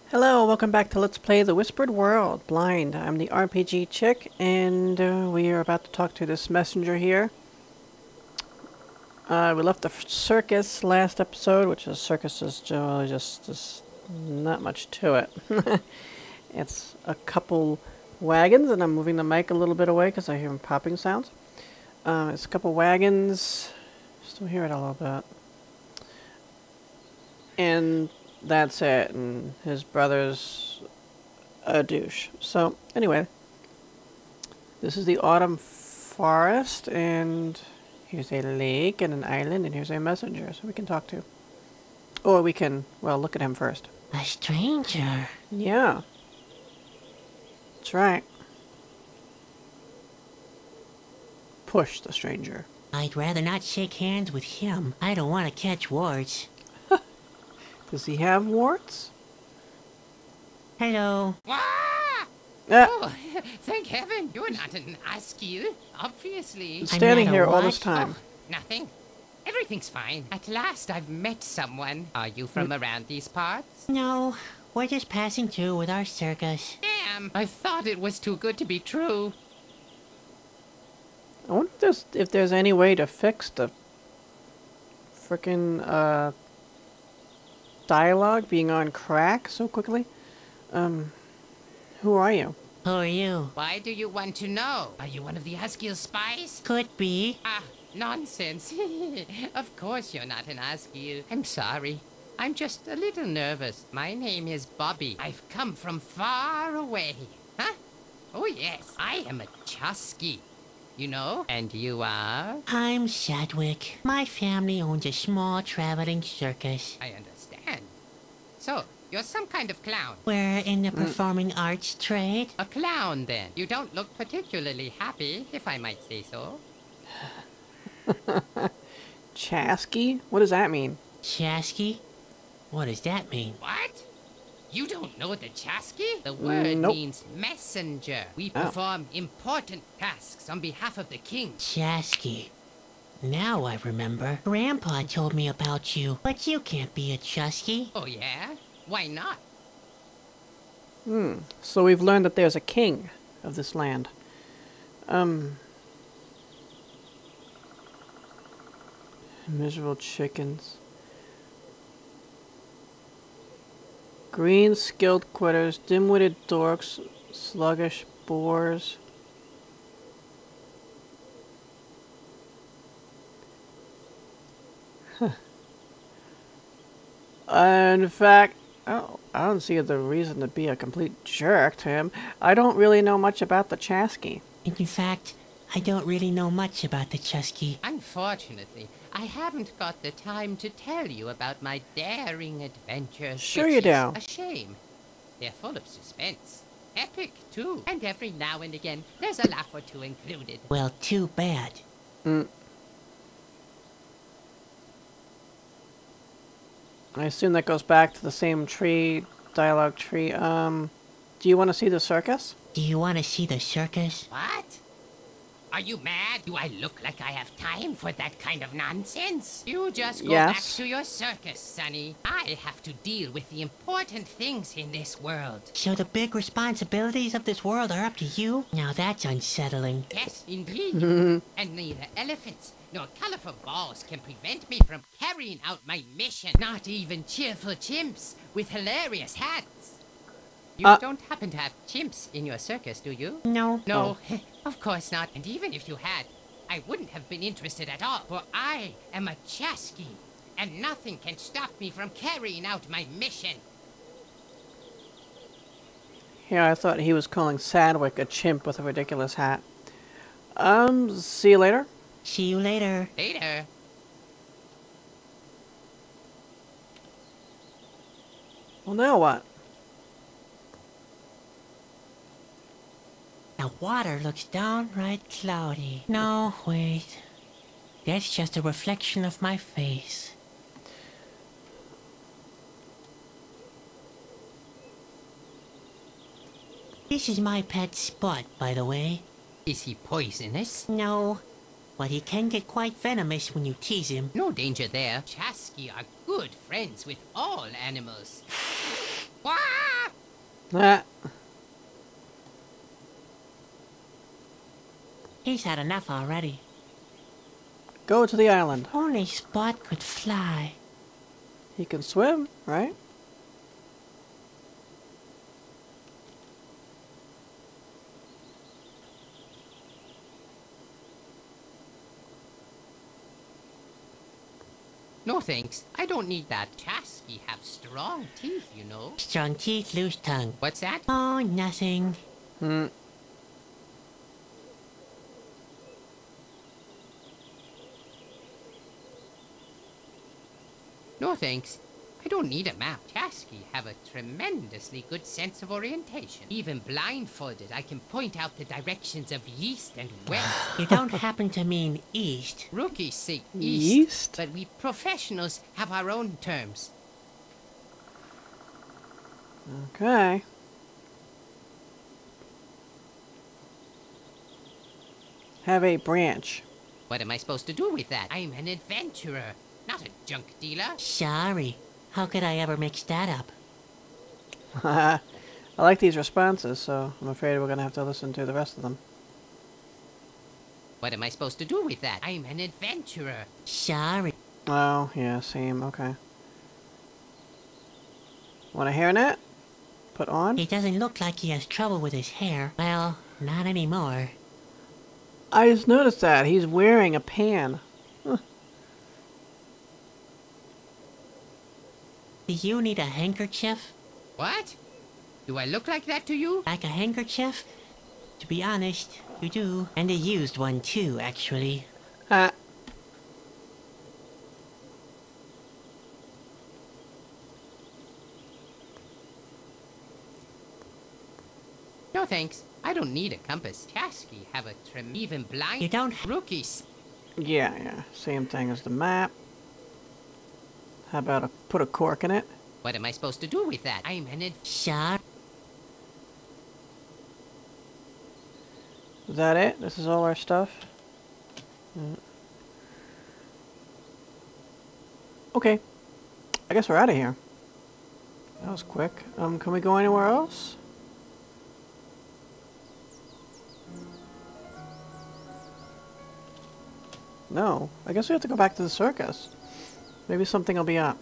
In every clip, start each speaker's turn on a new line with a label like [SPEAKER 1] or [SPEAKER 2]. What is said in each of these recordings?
[SPEAKER 1] Hello, welcome back to Let's Play The Whispered World, Blind. I'm the RPG chick, and we are about to talk to this messenger here. We left the circus last episode, which is circus is just not much to it. It's a couple wagons, and I'm moving the mic a little bit away because I hear popping sounds. It's a couple wagons, still hear it a little bit. And that's it, and his brother's a douche. So, anyway, this is the autumn forest, and here's a lake and an island, and here's a messenger, so we can talk to. Or we can, well, look at him first.
[SPEAKER 2] A stranger?
[SPEAKER 1] Yeah. That's right. Push the stranger.
[SPEAKER 2] I'd rather not shake hands with him. I don't want to catch warts.
[SPEAKER 1] Does he have warts?
[SPEAKER 2] Hello.
[SPEAKER 3] Ah!
[SPEAKER 1] Ah,
[SPEAKER 3] Oh, thank heaven you're not an Asgil, obviously.
[SPEAKER 1] he's standing
[SPEAKER 2] not a
[SPEAKER 1] here all
[SPEAKER 2] what?
[SPEAKER 1] this time.
[SPEAKER 3] Oh, nothing. Everything's fine. At last I've met someone. Are you from around these parts?
[SPEAKER 2] No, we're just passing through with our circus.
[SPEAKER 3] Damn, I thought it was too good to be true.
[SPEAKER 1] I wonder if there's any way to fix the frickin' dialogue being on crack so quickly. Who are you?
[SPEAKER 2] Who are you?
[SPEAKER 3] Why do you want to know? Are you one of the Asgil spies?
[SPEAKER 2] Could be.
[SPEAKER 3] Ah, nonsense. Of course you're not an Asgil. I'm sorry. I'm just a little nervous. My name is Bobby. I've come from far away. Huh? Oh yes, I am a Chaski. You know? And you are?
[SPEAKER 2] I'm Sadwick. My family owns a small traveling circus.
[SPEAKER 3] I understand. So, you're some kind of clown.
[SPEAKER 2] We're in the performing arts trade.
[SPEAKER 3] A clown, then. You don't look particularly happy, if I might say so.
[SPEAKER 1] Chaski? What does that mean?
[SPEAKER 2] Chaski? What does that mean?
[SPEAKER 3] What? You don't know the Chaski? The word
[SPEAKER 1] Nope.
[SPEAKER 3] means messenger. We
[SPEAKER 1] Oh.
[SPEAKER 3] perform important tasks on behalf of the king.
[SPEAKER 2] Chaski. Now I remember. Grandpa told me about you, but you can't be a Chaski.
[SPEAKER 3] Oh, yeah? Why not?
[SPEAKER 1] So we've learned that there's a king of this land. Miserable chickens. Green skilled quitters, dim-witted dorks, sluggish boars. In fact, I don't see the reason to be a complete jerk to him. I don't really know much about the Chaski.
[SPEAKER 2] In fact, I don't really know much about the Chaski.
[SPEAKER 3] Unfortunately, I haven't got the time to tell you about my daring adventures.
[SPEAKER 1] Sure
[SPEAKER 3] which
[SPEAKER 1] you
[SPEAKER 3] is
[SPEAKER 1] do.
[SPEAKER 3] A shame. They're full of suspense. Epic, too. And every now and again, there's a laugh or two included.
[SPEAKER 2] Well, too bad.
[SPEAKER 1] I assume that goes back to the same tree, dialogue tree. Do you want to see the circus?
[SPEAKER 2] Do you want to see the circus?
[SPEAKER 3] What? Are you mad? Do I look like I have time for that kind of nonsense? You just go back
[SPEAKER 1] Yes.
[SPEAKER 3] to your circus, Sonny. I have to deal with the important things in this world.
[SPEAKER 2] So the big responsibilities of this world are up to you? Now that's unsettling.
[SPEAKER 3] Yes, indeed. And neither elephants nor colorful balls can prevent me from carrying out my mission. Not even cheerful chimps with hilarious hats. You don't happen to have chimps in your circus, do you?
[SPEAKER 2] No.
[SPEAKER 3] No, of course not. And even if you had, I wouldn't have been interested at all, for I am a Chaski, and nothing can stop me from carrying out my mission.
[SPEAKER 1] Yeah, I thought he was calling Sadwick a chimp with a ridiculous hat. See you later.
[SPEAKER 2] See you later.
[SPEAKER 3] Later.
[SPEAKER 1] Well, now what?
[SPEAKER 2] The water looks downright cloudy. No, wait. That's just a reflection of my face. This is my pet Spot, by the way.
[SPEAKER 3] Is he poisonous?
[SPEAKER 2] No, but he can get quite venomous when you tease him.
[SPEAKER 3] No danger there. Chaski are good friends with all animals. Wah!
[SPEAKER 1] Ah.
[SPEAKER 2] He's had enough already.
[SPEAKER 1] Go to the island.
[SPEAKER 2] Only Spot could fly.
[SPEAKER 1] He can swim, right?
[SPEAKER 3] No thanks. I don't need that. Chaski have strong teeth, you know.
[SPEAKER 2] Strong teeth, loose tongue.
[SPEAKER 3] What's that?
[SPEAKER 2] Oh, nothing.
[SPEAKER 1] Hmm.
[SPEAKER 3] No thanks. I don't need a map. Chaski have a tremendously good sense of orientation. Even blindfolded, I can point out the directions of east and west.
[SPEAKER 2] You don't happen to mean east.
[SPEAKER 3] Rookies say
[SPEAKER 1] East?
[SPEAKER 3] east, but we professionals have our own terms.
[SPEAKER 1] Okay. Have a branch.
[SPEAKER 3] What am I supposed to do with that? I'm an adventurer, not a junk dealer.
[SPEAKER 2] Sorry. How could I ever mix that up?
[SPEAKER 1] I like these responses, so I'm afraid we're going to have to listen to the rest of them.
[SPEAKER 3] What am I supposed to do with that? I'm an adventurer.
[SPEAKER 2] Sorry.
[SPEAKER 1] Oh, yeah, same. Okay. Want a hairnet? Put on?
[SPEAKER 2] He doesn't look like he has trouble with his hair. Well, not anymore.
[SPEAKER 1] I just noticed that. He's wearing a pan.
[SPEAKER 2] Do you need a handkerchief?
[SPEAKER 3] What? Do I look like that to you?
[SPEAKER 2] Like a handkerchief? To be honest, you do. And a used one too, actually.
[SPEAKER 1] Ah.
[SPEAKER 3] No thanks. I don't need a compass. Chaski have a even blind.
[SPEAKER 2] You don't
[SPEAKER 3] Rookies.
[SPEAKER 1] Yeah. Same thing as the map. How about put a cork in it?
[SPEAKER 3] What am I supposed to do with that? I'm an
[SPEAKER 2] Sorry.
[SPEAKER 1] Is that it? This is all our stuff? Yeah. Okay. I guess we're out of here. That was quick. Can we go anywhere else? No. I guess we have to go back to the circus. Maybe something will be up.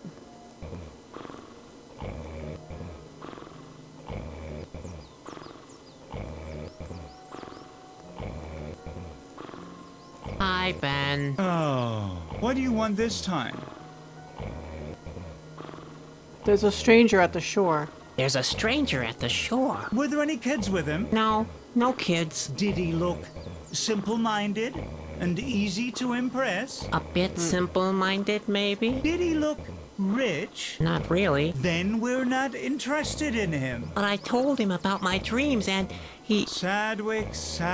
[SPEAKER 2] Hi, Ben.
[SPEAKER 4] Oh, what do you want this time?
[SPEAKER 1] There's a stranger at the shore.
[SPEAKER 2] There's a stranger at the shore.
[SPEAKER 4] Were there any kids with him?
[SPEAKER 2] No kids.
[SPEAKER 4] Did he look simple-minded and easy to impress?
[SPEAKER 2] A bit simple-minded, maybe?
[SPEAKER 4] Did he look rich?
[SPEAKER 2] Not really.
[SPEAKER 4] Then we're not interested in him.
[SPEAKER 2] But I told him about my dreams and he...
[SPEAKER 4] Sadwick.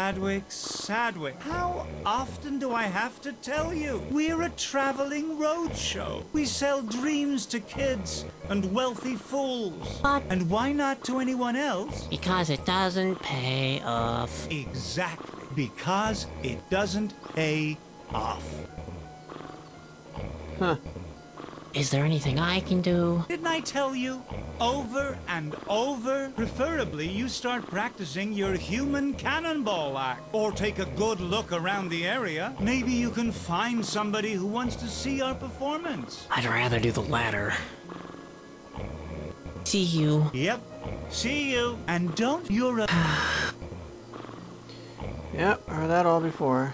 [SPEAKER 4] How often do I have to tell you? We're a traveling roadshow. We sell dreams to kids and wealthy fools.
[SPEAKER 2] But...
[SPEAKER 4] And why not to anyone else?
[SPEAKER 2] Because it doesn't pay off.
[SPEAKER 4] Exactly. Because it doesn't pay off.
[SPEAKER 1] Huh.
[SPEAKER 2] Is there anything I can do?
[SPEAKER 4] Didn't I tell you? Over and over. Preferably, you start practicing your human cannonball act. Or take a good look around the area. Maybe you can find somebody who wants to see our performance.
[SPEAKER 2] I'd rather do the latter. See you.
[SPEAKER 4] Yep. See you. And don't... You're a...
[SPEAKER 1] Yep, heard that all before.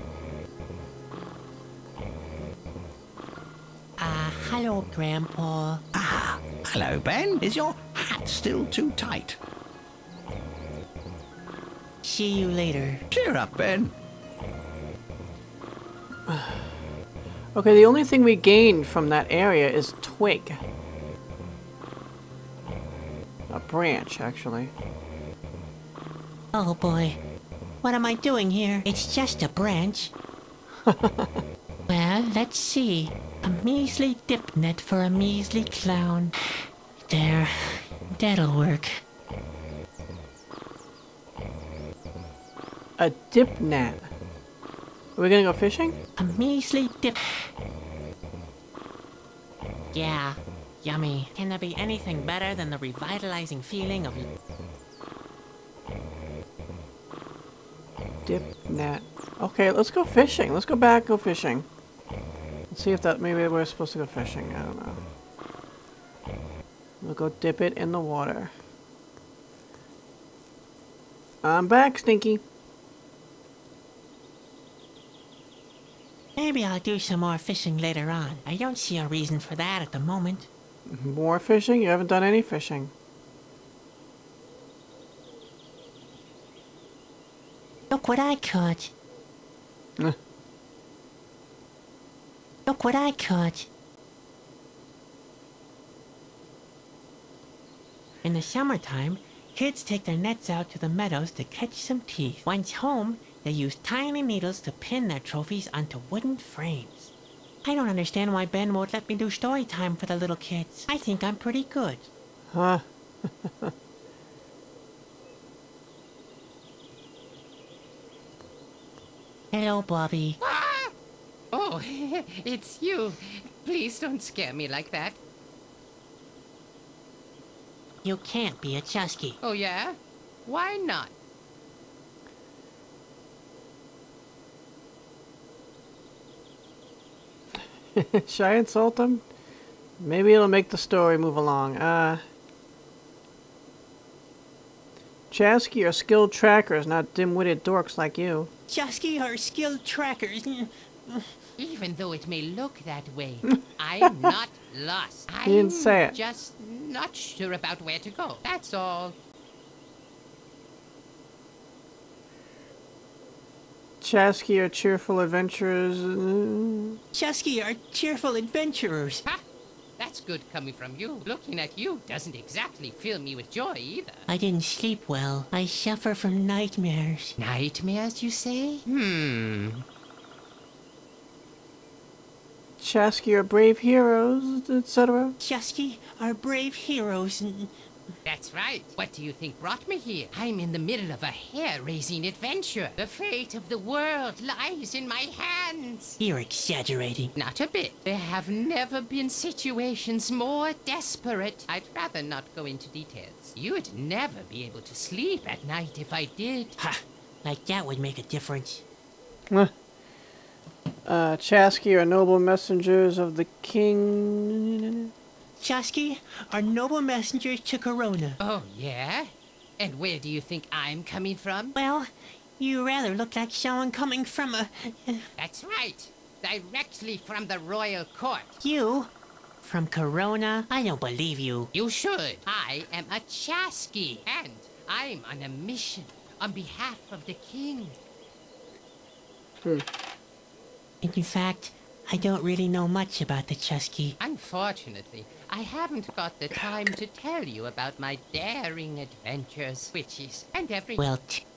[SPEAKER 2] Hello, Grandpa.
[SPEAKER 5] Ah, hello, Ben. Is your hat still too tight?
[SPEAKER 2] See you later.
[SPEAKER 5] Cheer up, Ben.
[SPEAKER 1] Okay, the only thing we gained from that area is twig. A branch, actually.
[SPEAKER 2] Oh boy. What am I doing here? It's just a branch. Well, let's see. A measly dip net for a measly clown. There. That'll work.
[SPEAKER 1] A dip net. Are we gonna go fishing?
[SPEAKER 2] A measly dip... Yeah. Yummy. Can there be anything better than the revitalizing feeling of...
[SPEAKER 1] Dip net. Okay, let's go fishing. Let's go back, go fishing. Let's see if that, maybe we're supposed to go fishing. I don't know. We'll go dip it in the water. I'm back, Stinky.
[SPEAKER 2] Maybe I'll do some more fishing later on. I don't see a reason for that at the moment.
[SPEAKER 1] More fishing? You haven't done any fishing.
[SPEAKER 2] Look what I caught.
[SPEAKER 1] Eh.
[SPEAKER 2] Look what I caught. In the summertime, kids take their nets out to the meadows to catch some teeth. Once home, they use tiny needles to pin their trophies onto wooden frames. I don't understand why Ben won't let me do story time for the little kids. I think I'm pretty good.
[SPEAKER 1] Huh?
[SPEAKER 2] Hello, Bobby.
[SPEAKER 3] Ah! Oh, it's you. Please don't scare me like that.
[SPEAKER 2] You can't be a Chaski.
[SPEAKER 3] Oh, yeah? Why not?
[SPEAKER 1] Should I insult him? Maybe it'll make the story move along. Chaski are skilled trackers, not dim-witted dorks like you.
[SPEAKER 2] Chaski are skilled trackers.
[SPEAKER 3] Even though it may look that way, I'm not lost.
[SPEAKER 1] He didn't say it.
[SPEAKER 3] Just not sure about where to go. That's all.
[SPEAKER 1] Chaski are cheerful adventurers.
[SPEAKER 2] Chaski are cheerful adventurers.
[SPEAKER 3] Ha! That's good coming from you. Looking at you doesn't exactly fill me with joy either.
[SPEAKER 2] I didn't sleep well. I suffer from nightmares.
[SPEAKER 3] Nightmares, you say?
[SPEAKER 1] Chaski are brave heroes, etc.
[SPEAKER 2] Chaski are brave heroes.
[SPEAKER 3] That's right. What do you think brought me here? I'm in the middle of a hair-raising adventure. The fate of the world lies in my hands.
[SPEAKER 2] You're exaggerating.
[SPEAKER 3] Not a bit. There have never been situations more desperate. I'd rather not go into details. You'd never be able to sleep at night if I did.
[SPEAKER 2] Ha! Like that would make a difference.
[SPEAKER 1] Chaski are noble messengers of the king.
[SPEAKER 2] Chaski are noble messengers to Corona.
[SPEAKER 3] Oh, yeah? And where do you think I'm coming from?
[SPEAKER 2] Well, you rather look like someone coming from a...
[SPEAKER 3] That's right. Directly from the royal court.
[SPEAKER 2] You? From Corona? I don't believe you.
[SPEAKER 3] You should. I am a Chaski, and I'm on a mission on behalf of the king.
[SPEAKER 2] In fact, I don't really know much about the Chaski.
[SPEAKER 3] Unfortunately, I haven't got the time to tell you about my daring adventures, witches, and everything.
[SPEAKER 2] Well,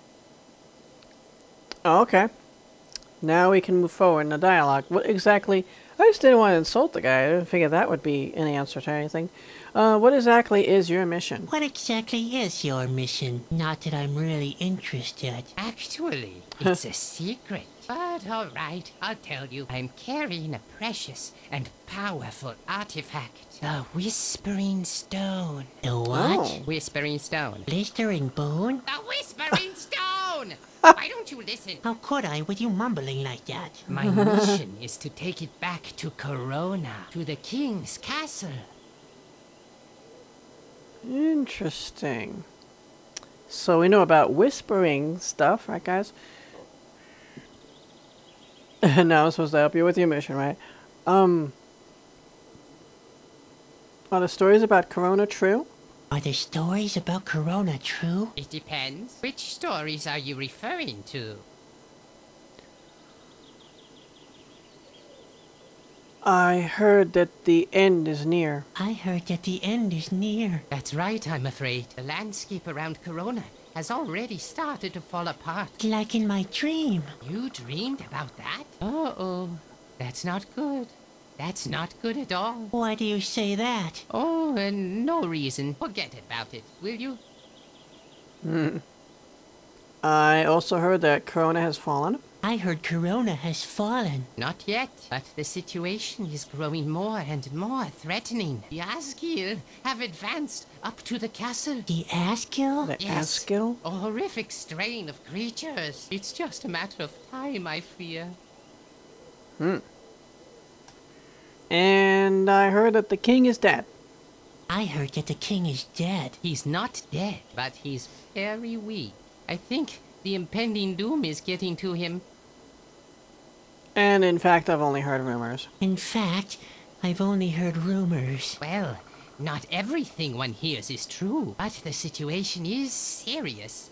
[SPEAKER 1] Oh, okay. Now we can move forward in the dialogue. What exactly... I just didn't want to insult the guy. I didn't figure that would be an answer to anything. What exactly is your mission?
[SPEAKER 2] what exactly is your mission? Not that I'm really interested.
[SPEAKER 3] Actually, it's a secret. But all right, I'll tell you. I'm carrying a precious and powerful artifact. The Whispering Stone.
[SPEAKER 2] The what?
[SPEAKER 1] Oh.
[SPEAKER 3] Whispering Stone.
[SPEAKER 2] Blistering bone?
[SPEAKER 3] The Whispering Stone! Why don't you listen?
[SPEAKER 2] How could I with you mumbling like that?
[SPEAKER 3] My mission is to take it back to Corona, to the king's castle.
[SPEAKER 1] Interesting. So we know about whispering stuff, right guys? Now I'm supposed to help you with your mission, right? Are the stories about Corona true?
[SPEAKER 2] Are the stories about Corona true?
[SPEAKER 3] It depends. Which stories are you referring to?
[SPEAKER 1] I heard that the end is near.
[SPEAKER 2] I heard that the end is near.
[SPEAKER 3] That's right, I'm afraid. The landscape around Corona has already started to fall apart.
[SPEAKER 2] Like in my dream.
[SPEAKER 3] You dreamed about that? Uh-oh. That's not good. That's not good at all.
[SPEAKER 2] Why do you say that?
[SPEAKER 3] Oh, and no reason. Forget about it, will you?
[SPEAKER 1] I also heard that Corona has fallen.
[SPEAKER 2] I heard Corona has fallen.
[SPEAKER 3] Not yet, but the situation is growing more and more threatening. The Asgil have advanced up to the castle.
[SPEAKER 2] The Asgil?
[SPEAKER 1] The
[SPEAKER 3] Yes.
[SPEAKER 1] Asgil?
[SPEAKER 3] A horrific strain of creatures. It's just a matter of time, I fear.
[SPEAKER 1] And I heard that the king is dead.
[SPEAKER 2] I heard that the king is dead.
[SPEAKER 3] He's not dead, but he's very weak. I think the impending doom is getting to him.
[SPEAKER 1] And in fact, I've only heard rumors.
[SPEAKER 2] In fact, I've only heard rumors.
[SPEAKER 3] Well, not everything one hears is true, but the situation is serious.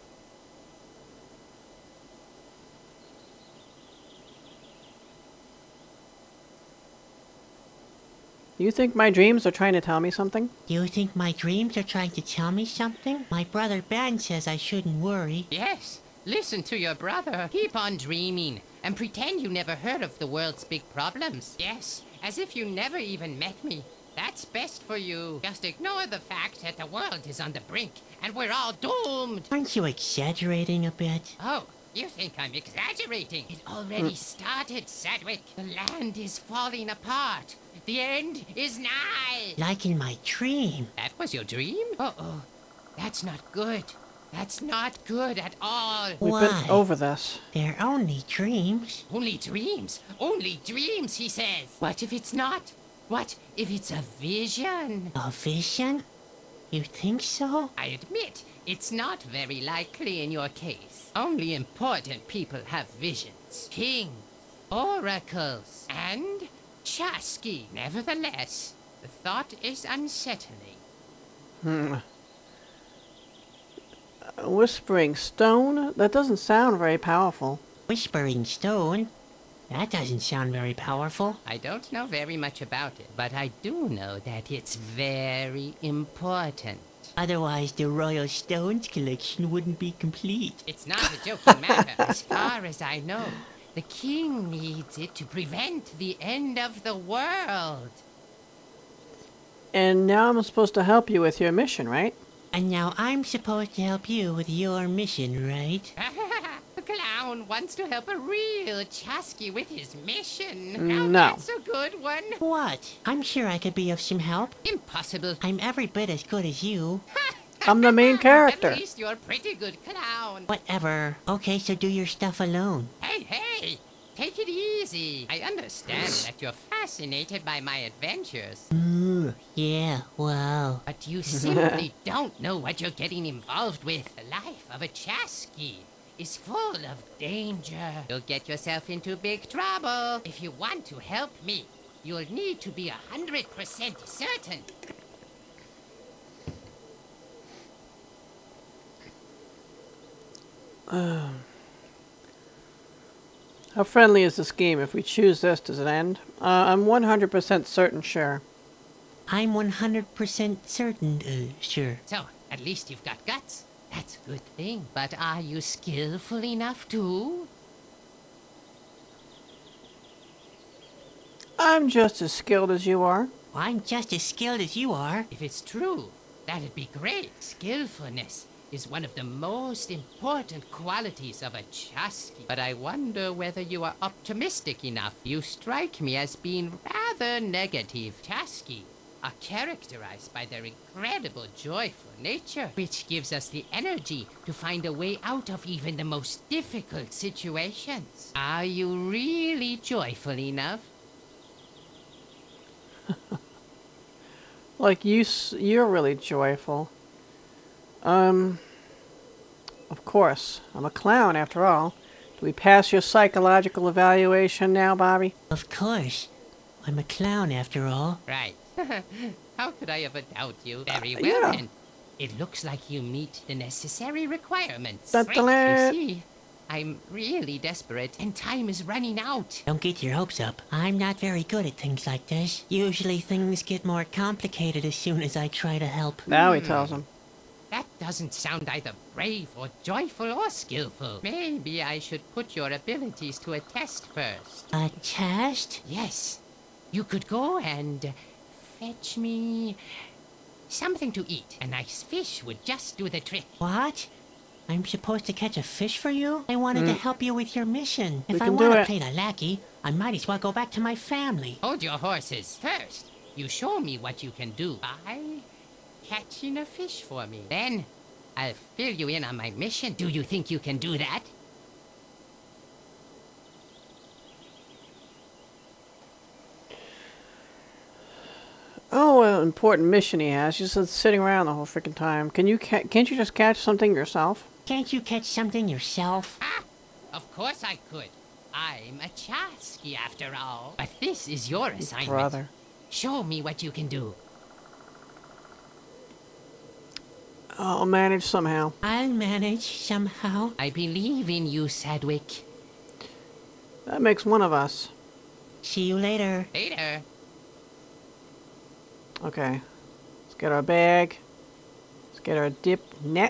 [SPEAKER 1] Do you think my dreams are trying to tell me something?
[SPEAKER 2] Do you think my dreams are trying to tell me something? My brother Ben says I shouldn't worry.
[SPEAKER 3] Yes, listen to your brother. Keep on dreaming and pretend you never heard of the world's big problems. Yes, as if you never even met me. That's best for you. Just ignore the fact that the world is on the brink and we're all doomed.
[SPEAKER 2] Aren't you exaggerating a bit?
[SPEAKER 3] Oh, you think I'm exaggerating? It already started, Sadwick. The land is falling apart. The end is nigh.
[SPEAKER 2] Like in my dream.
[SPEAKER 3] That was your dream? Uh-oh. That's not good. That's not good at all.
[SPEAKER 1] We've
[SPEAKER 2] Why?
[SPEAKER 1] been over this.
[SPEAKER 2] They're only dreams.
[SPEAKER 3] Only dreams. Only dreams, he says. What if it's not? What if it's a vision?
[SPEAKER 2] A vision? You think so?
[SPEAKER 3] I admit, it's not very likely in your case. Only important people have visions. Kings, oracles, and Chaski. Nevertheless, the thought is unsettling.
[SPEAKER 1] A whispering stone? That doesn't sound very powerful.
[SPEAKER 2] Whispering stone? That doesn't sound very powerful.
[SPEAKER 3] I don't know very much about it, but I do know that it's very important.
[SPEAKER 2] Otherwise, the Royal Stones collection wouldn't be complete.
[SPEAKER 3] It's not a joking matter. As far as I know, the king needs it to prevent the end of the world.
[SPEAKER 1] And now I'm supposed to help you with your mission, right?
[SPEAKER 2] And now I'm supposed to help you with your mission, right?
[SPEAKER 3] The clown wants to help a real Chaski with his mission.
[SPEAKER 1] No.
[SPEAKER 3] Now that's a good one.
[SPEAKER 2] What? I'm sure I could be of some help.
[SPEAKER 3] Impossible.
[SPEAKER 2] I'm every bit as good as you.
[SPEAKER 1] I'm the main character.
[SPEAKER 3] At least you're a pretty good clown.
[SPEAKER 2] Whatever. Okay, so do your stuff alone.
[SPEAKER 3] Hey, take it easy. I understand that you're fascinated by my adventures.
[SPEAKER 2] Yeah, wow.
[SPEAKER 3] But you simply don't know what you're getting involved with. The life of a Chaski is full of danger. You'll get yourself into big trouble. If you want to help me, you'll need to be 100% certain.
[SPEAKER 1] How friendly is this game? If we choose this, does it end? I'm 100% certain, sure.
[SPEAKER 2] I'm 100% certain, sure.
[SPEAKER 3] So, at least you've got guts. That's a good thing. But are you skillful enough too?
[SPEAKER 1] I'm just as skilled as you are.
[SPEAKER 2] I'm just as skilled as you are.
[SPEAKER 3] If it's true, that'd be great. Skillfulness is one of the most important qualities of a Chaski. But I wonder whether you are optimistic enough. You strike me as being rather negative. Chaski are characterized by their incredible joyful nature, which gives us the energy to find a way out of even the most difficult situations. Are you really joyful enough?
[SPEAKER 1] Like you're really joyful. Of course. I'm a clown after all. Do we pass your psychological evaluation now, Bobby?
[SPEAKER 2] Of course. I'm a clown after all.
[SPEAKER 3] Right. How could I ever doubt you? Very well,
[SPEAKER 1] yeah.
[SPEAKER 3] then. It looks like you meet the necessary requirements.
[SPEAKER 1] Dun-dun-dun.
[SPEAKER 3] You see, I'm really desperate, and time is running out.
[SPEAKER 2] Don't get your hopes up. I'm not very good at things like this. Usually things get more complicated as soon as I try to help.
[SPEAKER 1] Now he tells him.
[SPEAKER 3] That doesn't sound either brave or joyful or skillful. Maybe I should put your abilities to a test first.
[SPEAKER 2] A test?
[SPEAKER 3] Yes. You could go and fetch me something to eat. A nice fish would just do the trick.
[SPEAKER 2] What? I'm supposed to catch a fish for you? I wanted to help you with your mission. If I
[SPEAKER 1] can do
[SPEAKER 2] want to
[SPEAKER 1] it.
[SPEAKER 2] play the lackey, I might as well go back to my family.
[SPEAKER 3] Hold your horses. First, you show me what you can do by catching a fish for me. Then, I'll fill you in on my mission. Do you think you can do that?
[SPEAKER 1] Oh, an important mission he has. He's just sitting around the whole freaking time. Can't you just catch something yourself?
[SPEAKER 2] Can't you catch something yourself?
[SPEAKER 3] Ah, of course I could. I'm a Chaski after all. But this is your assignment.
[SPEAKER 1] Brother.
[SPEAKER 3] Show me what you can do.
[SPEAKER 1] I'll manage somehow.
[SPEAKER 2] I'll manage somehow.
[SPEAKER 3] I believe in you, Sadwick.
[SPEAKER 1] That makes one of us.
[SPEAKER 2] See you later.
[SPEAKER 3] Later.
[SPEAKER 1] Okay. Let's get our bag. Let's get our dip net.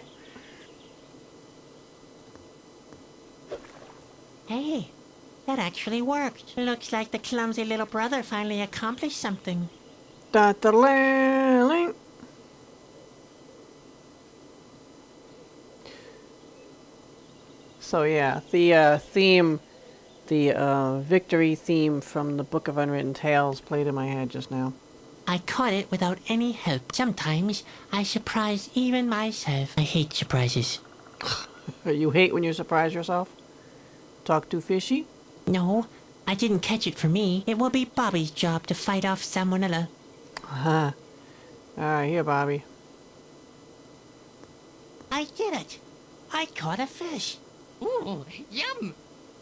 [SPEAKER 2] Hey, that actually worked. Looks like the clumsy little brother finally accomplished something.
[SPEAKER 1] Da-da-la-ling. So yeah, the theme, the victory theme from the Book of Unwritten Tales played in my head just now.
[SPEAKER 2] I caught it without any help. Sometimes I surprise even myself. I hate surprises.
[SPEAKER 1] You hate when you surprise yourself? Talk too fishy?
[SPEAKER 2] No, I didn't catch it for me. It will be Bobby's job to fight off salmonella.
[SPEAKER 1] Huh. Alright, here, Bobby.
[SPEAKER 2] I did it. I caught a fish.
[SPEAKER 3] Ooh, yum!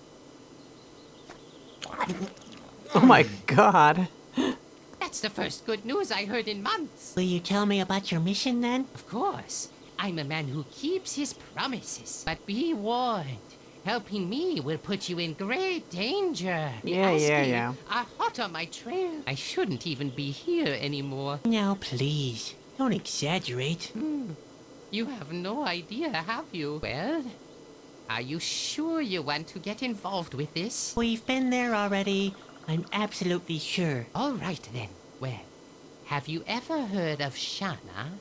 [SPEAKER 1] Oh my god.
[SPEAKER 3] That's the first good news I heard in months.
[SPEAKER 2] Will you tell me about your mission then?
[SPEAKER 3] Of course. I'm a man who keeps his promises. But be warned. Helping me will put you in great danger. The
[SPEAKER 1] Yeah.
[SPEAKER 3] are hot on my trail. I shouldn't even be here anymore.
[SPEAKER 2] Now, please, don't exaggerate.
[SPEAKER 3] You have no idea, have you? Well, are you sure you want to get involved with this?
[SPEAKER 2] We've been there already. I'm absolutely sure.
[SPEAKER 3] All right, then. Well, have you ever heard of Shana?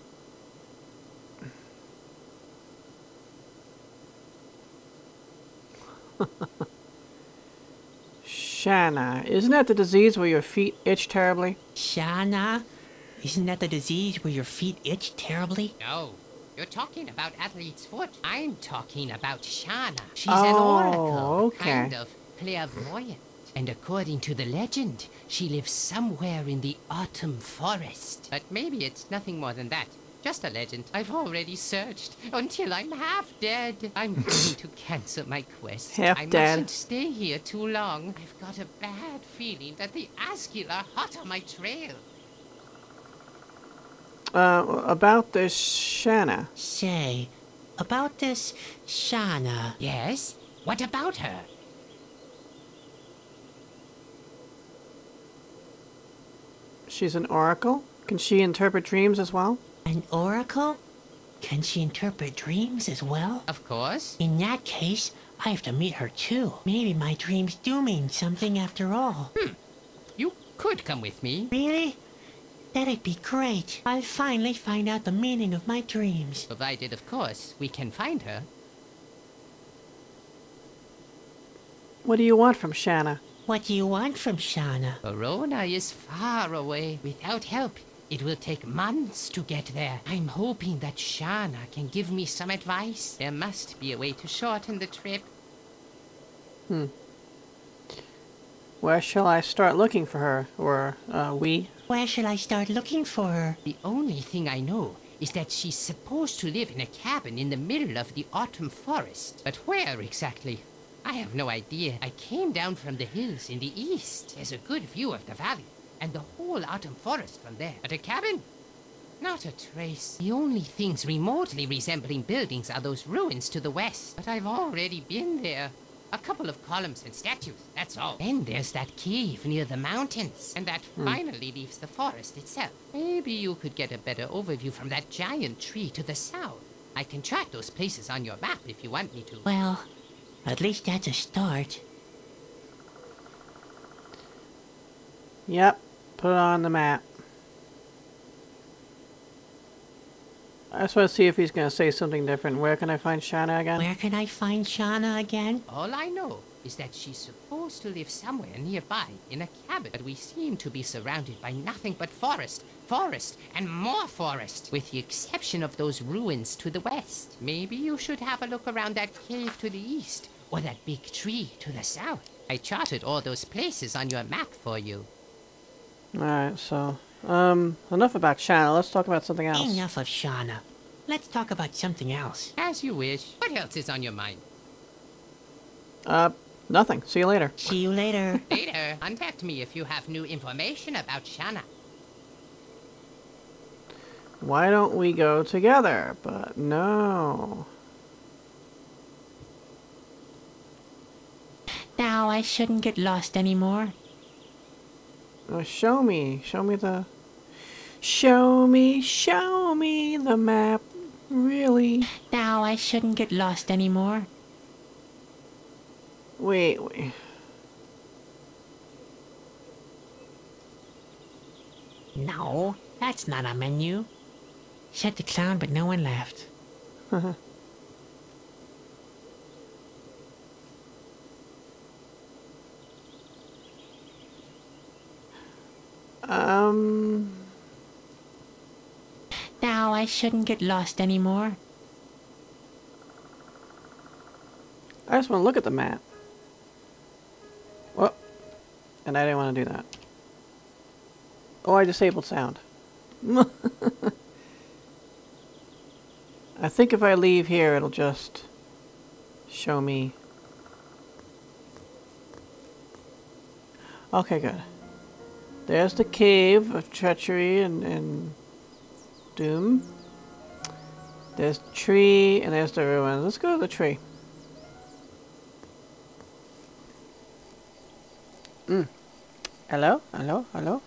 [SPEAKER 1] Shana. Isn't that the disease where your feet itch terribly?
[SPEAKER 2] Shana? Isn't that the disease where your feet itch terribly?
[SPEAKER 3] No. You're talking about Athlete's Foot. I'm talking about Shana. She's an oracle.
[SPEAKER 1] Okay.
[SPEAKER 3] Kind of clairvoyant. And according to the legend, she lives somewhere in the autumn forest. But maybe it's nothing more than that. Just a legend. I've already searched until I'm half dead. I'm going to cancel my quest.
[SPEAKER 1] Half
[SPEAKER 3] I
[SPEAKER 1] dead.
[SPEAKER 3] mustn't stay here too long. I've got a bad feeling that the Asgil are hot on my trail.
[SPEAKER 1] About this Shana.
[SPEAKER 2] Say, about this Shana.
[SPEAKER 3] Yes? What about her?
[SPEAKER 1] She's an oracle? Can she interpret dreams as well?
[SPEAKER 2] An oracle? Can she interpret dreams as well?
[SPEAKER 3] Of course.
[SPEAKER 2] In that case, I have to meet her too. Maybe my dreams do mean something after all.
[SPEAKER 3] You could come with me.
[SPEAKER 2] Really? That'd be great. I'll finally find out the meaning of my dreams.
[SPEAKER 3] Provided, of course, we can find her.
[SPEAKER 1] What do you want from Shana?
[SPEAKER 2] What do you want from Shana?
[SPEAKER 3] Verona is far away. Without help, it will take months to get there. I'm hoping that Shana can give me some advice. There must be a way to shorten the trip.
[SPEAKER 1] Where shall I start looking for her? Or, we?
[SPEAKER 2] Where shall I start looking for her?
[SPEAKER 3] The only thing I know is that she's supposed to live in a cabin in the middle of the autumn forest. But where exactly? I have no idea. I came down from the hills in the east. There's a good view of the valley and the whole autumn forest from there. But a cabin? Not a trace. The only things remotely resembling buildings are those ruins to the west. But I've already been there. A couple of columns and statues, that's all. Then there's that cave near the mountains. And that finally leaves the forest itself. Maybe you could get a better overview from that giant tree to the south. I can track those places on your map if you want me to.
[SPEAKER 2] Well, at least that's a start.
[SPEAKER 1] Yep. Put it on the map. I just want to see if he's going to say something different. Where can I find Shanna again?
[SPEAKER 2] Where can I find Shauna again?
[SPEAKER 3] All I know is that she's supposed to live somewhere nearby in a cabin, but we seem to be surrounded by nothing but forest, forest, and more forest, with the exception of those ruins to the west. Maybe you should have a look around that cave to the east, or that big tree to the south. I charted all those places on your map for you.
[SPEAKER 1] Alright, so, enough about Shanna. Let's talk about something else.
[SPEAKER 2] Enough of Shauna. Let's talk about something else.
[SPEAKER 3] As you wish. What else is on your mind?
[SPEAKER 1] Nothing. See you later.
[SPEAKER 2] See you later.
[SPEAKER 3] Later, contact me if you have new information about Shanna.
[SPEAKER 1] Why don't we go together? But no.
[SPEAKER 2] Now I shouldn't get lost anymore.
[SPEAKER 1] Oh, show me. Show me the... Show me the map. Really?
[SPEAKER 2] Now I shouldn't get lost anymore.
[SPEAKER 1] Wait.
[SPEAKER 2] No, that's not a menu. Said the clown, but no one laughed. Now I shouldn't get lost anymore.
[SPEAKER 1] I just want to look at the map. Well, and I didn't want to do that. Oh, I disabled sound. I think if I leave here, it'll just show me. Okay, good. There's the cave of treachery and doom. There's the tree, and there's the ruins. Let's go to the tree. Hello? Hello? Hello?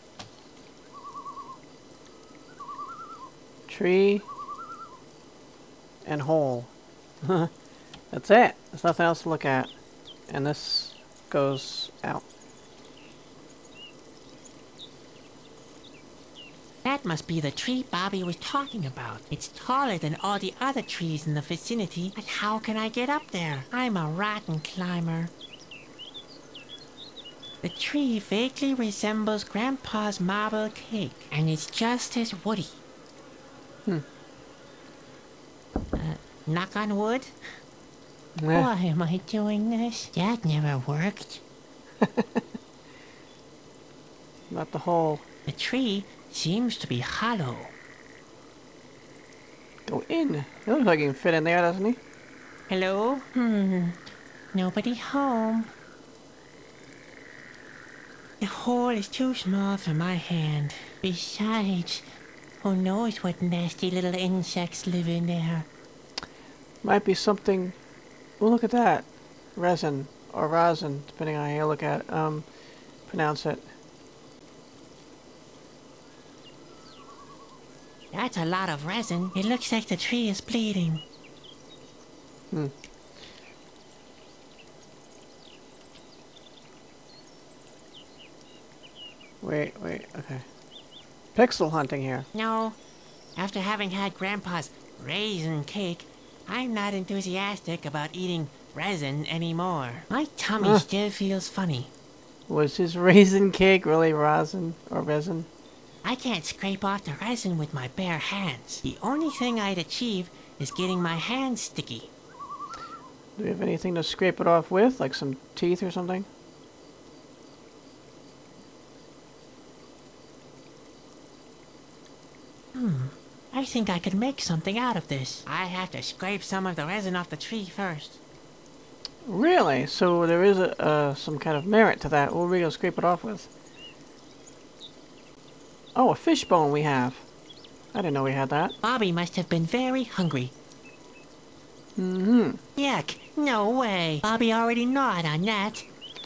[SPEAKER 1] Tree and hole. That's it. There's nothing else to look at. And this goes out.
[SPEAKER 2] That must be the tree Bobby was talking about. It's taller than all the other trees in the vicinity, but how can I get up there? I'm a rotten climber. The tree vaguely resembles Grandpa's marble cake, and it's just as woody. Knock on wood? Why am I doing this? That never worked.
[SPEAKER 1] Not the hole.
[SPEAKER 2] The tree seems to be hollow.
[SPEAKER 1] Go in. It looks like he can fit in there, doesn't he?
[SPEAKER 2] Hello? Nobody home. The hole is too small for my hand. Besides, who knows what nasty little insects live in there?
[SPEAKER 1] Might be something... Oh, look at that. Resin. Or rosin, depending on how you look at it. Pronounce it.
[SPEAKER 2] That's a lot of resin. It looks like the tree is bleeding.
[SPEAKER 1] Wait, okay. Pixel hunting here.
[SPEAKER 2] No, after having had Grandpa's raisin cake, I'm not enthusiastic about eating resin anymore. My tummy still feels funny.
[SPEAKER 1] Was his raisin cake really rosin or resin?
[SPEAKER 2] I can't scrape off the resin with my bare hands. The only thing I'd achieve is getting my hands sticky.
[SPEAKER 1] Do we have anything to scrape it off with? Like some teeth or something?
[SPEAKER 2] I think I could make something out of this. I have to scrape some of the resin off the tree first.
[SPEAKER 1] Really? So there is some kind of merit to that. What are we going to scrape it off with? Oh, a fish bone we have. I didn't know we had that.
[SPEAKER 2] Bobby must have been very hungry. Yuck, no way. Bobby already gnawed on that.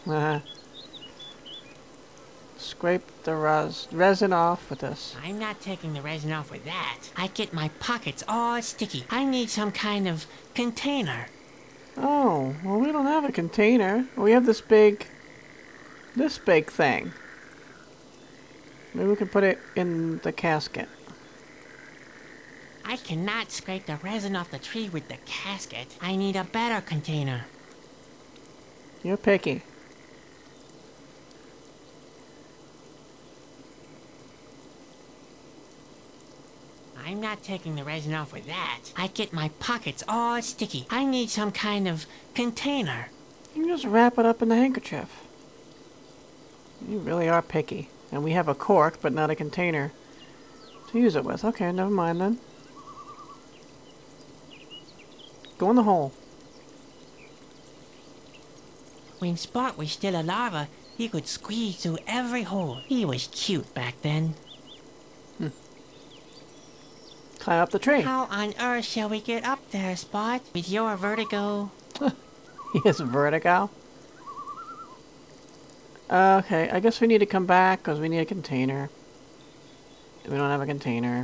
[SPEAKER 1] Scrape the resin off with this.
[SPEAKER 2] I'm not taking the resin off with that. I get my pockets all sticky. I need some kind of container.
[SPEAKER 1] Oh, well, we don't have a container. We have this big thing. Maybe we can put it in the casket.
[SPEAKER 2] I cannot scrape the resin off the tree with the casket. I need a better container.
[SPEAKER 1] You're picky.
[SPEAKER 2] I'm not taking the resin off with that. I get my pockets all sticky. I need some kind of container.
[SPEAKER 1] You can just wrap it up in the handkerchief. You really are picky. And we have a cork, but not a container to use it with. Okay, never mind then. Go in the hole.
[SPEAKER 2] When Spot was still a larva, he could squeeze through every hole. He was cute back then.
[SPEAKER 1] Climb up the tree.
[SPEAKER 2] How on earth shall we get up there, Spot? With your vertigo?
[SPEAKER 1] He has vertigo. Okay, I guess we need to come back because we need a container. We don't have a container.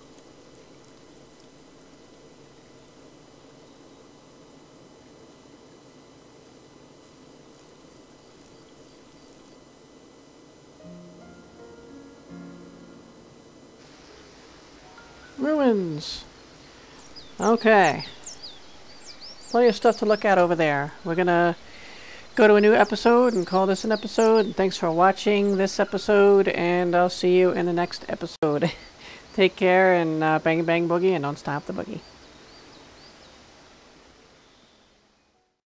[SPEAKER 1] Ruins. Okay. Plenty of stuff to look at over there. We're gonna go to a new episode and call this an episode. And thanks for watching this episode, and I'll see you in the next episode. Take care, and bang bang boogie, and don't stop the boogie.